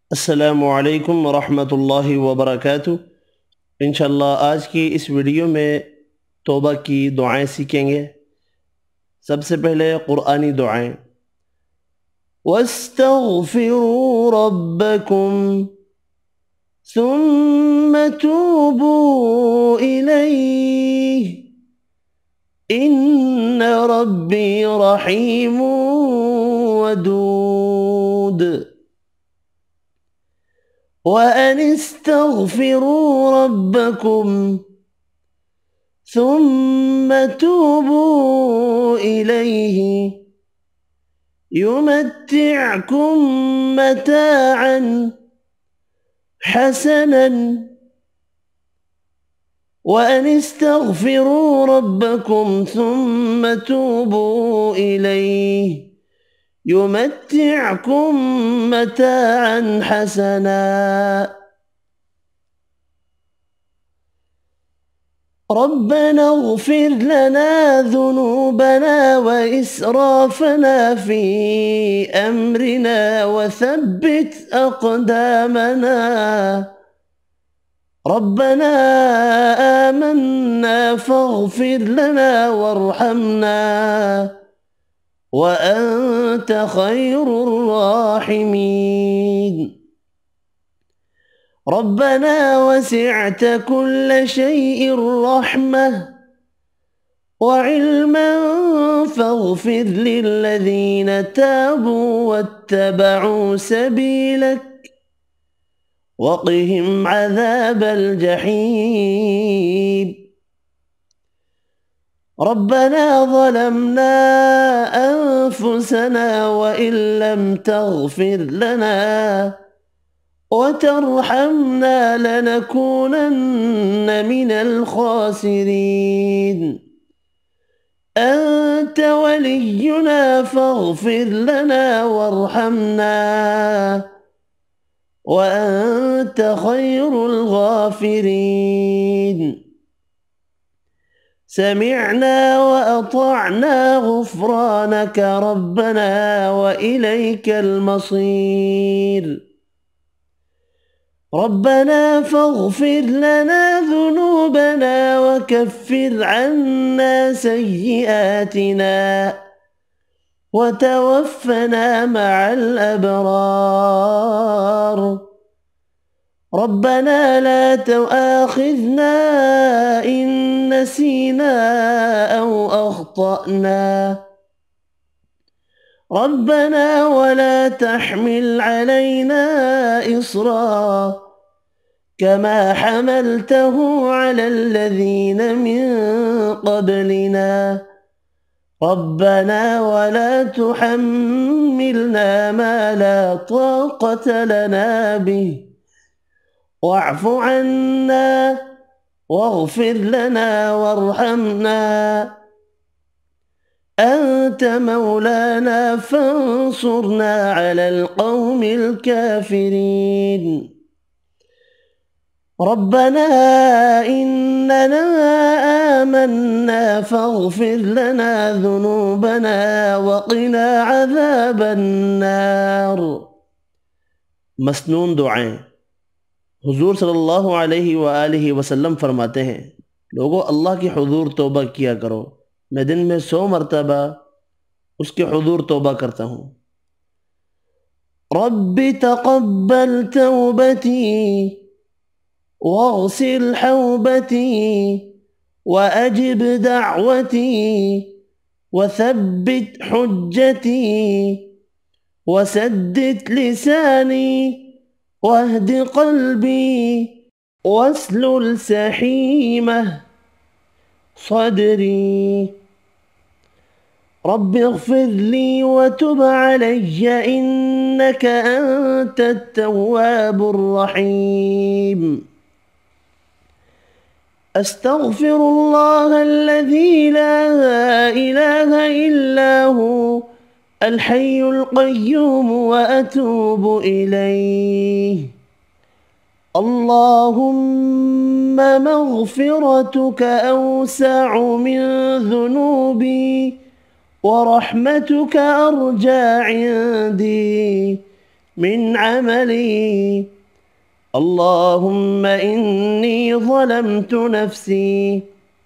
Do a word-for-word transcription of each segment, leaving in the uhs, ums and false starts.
अस्सलामुअलैकुम वरहमतुल्लाहि वबरकातुह। इंशाअल्लाह आज की इस वीडियो में तौबा की दुआएं सीखेंगे। सबसे पहले कुरानी दुआएं। वस्तगफिरू रब्बकुम सुम्मा तूबू इलैहि इन्न रब्बी रहीमुन वदूद। वअन इस्तगफिरू रब्बकुम सुम्मा तूबू इलैहि युमत्तिअकुम मताअन हसनन वअन इस्तगफिरू रब्बकुम सुम्मा तूबू इलैहि युमत्तिअकुम मताअन हसना। रब्बना اغफिर लना ذुनूबना वइस्राफना फ़ी अम्रिना वثبت अक़दामना। रब्बना आमन्ना फ़ाग़फ़िर लना वरहमना वअन्त ख़ैरुर राहिमीन। रब्बना वसिअत कुल्ल शैइन रहमह वइल्मन फ़ाग़फ़िर लिल्लज़ीन ताबू वत्तबअू सबीलक वक़िहिम अज़ाबल जहीम। रब्बना ज़लमना अन्फुसना वइन लम तग़फ़िर लना वतरहमना लनकूनन्न मिनल ख़ासिरीन। अंत वलियुना फ़ाग़फ़िर लना वरहमना वअन्त ख़ैरुल ग़ाफ़िरीन। समिअना वअطعना ग़ुफ़रानक रब्बना वइलैकल मसीर। रब्बना फ़ाग़फ़िर लना ذुनूबना वकफ़िर अन्ना सय्यिआतिना वतवफ़्फ़ना मअल अबरार। रब्बना ला तुआख़िज़ना इन नसीना औ अख़्طअना। रब्बना वला तहमिल अलैना इस्रा कमा हमलतहु अलल्लज़ीन मिन क़ब्लिना। रब्बना वला तुहम्मिलना मा ला ताक़त लना बिहि वअफ़ अन्ना वग़फ़िर लना वरहमना أنت مولانا فانصرنا على القوم الكافرين। ربنا إننا آمنا فاغفر لنا ذنوبنا وقنا عذاب النار। मसनून दुआएं। हुजूर सल्लल्लाहु अलैहि वआलिहि वसल्लम फरमाते हैं, लोगों अल्लाह की हुजूर तौबा किया करो। मैं दिन में सौ मरतबा उसके हुजूर तौबा करता हूँ। रब्बी तक़ब्बल तौबती वग़सिल हौबती वअजिब दअवती वथब्बित हुज्जती वसद्दिद लिसानी वहद क़ल्बी वस्लुल सहीमह सदरी। रब्बि इग़फ़िर ली वतुब अलय्य इन्नक अंतत तव्वाबुर रहीम। अस्तग़फ़िरुल्लाह अल्लज़ी ला इलाहा इल्ला हु अल हय्युल क़य्यूम व अतूबु इलैहि। अल्लाहुम्मा मग़फ़िरतुक अवसअ मिन ज़ुनूबी ورحمتك أرجى عندي من عملي. اللهم إني ظلمت نفسي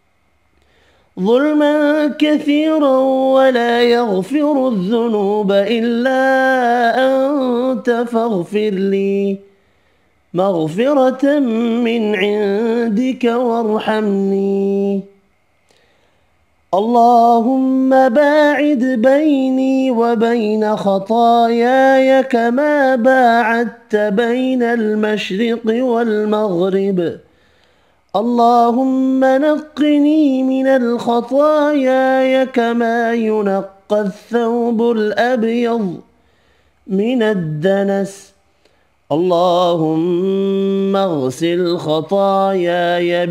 ظلما كثيرا ولا يغفر الذنوب إلا أنت فاغفر لي مغفرة من عندك وارحمني. اللهم باعد بيني وبين خطاياي كما باعدت بين المشرق والمغرب. اللهم نقني من الخطايا كما ينقى الثوب الأبيض من الدنس. اللهم اغسل خطاياي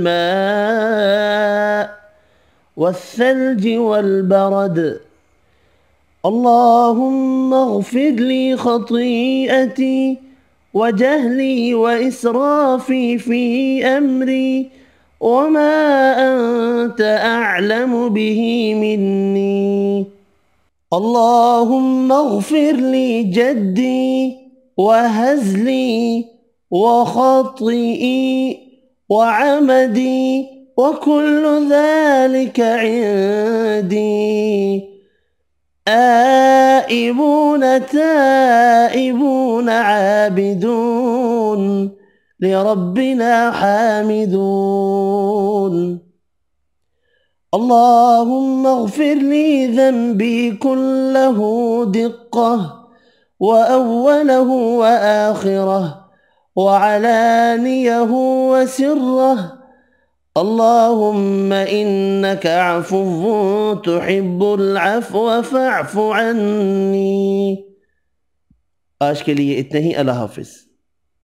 بالماء والثلج والبرد. اللهم اغفر لي خطيئتي وجهلي وإسرافي في أمري وما أنت أعلم به مني. اللهم اغفر لي جدي وهزلي وخطئي وعمدي وكل ذلك عندي. آئبون تائبون عابدون لربنا حامدون. اللهم اغفر لي ذنبي كله دقة وأوله وآخره وعلانيه وسره. اللهم إنك عفو تحب العفو فاعف عني. आज के लिए इतना ही। अल्लाह हाफिज।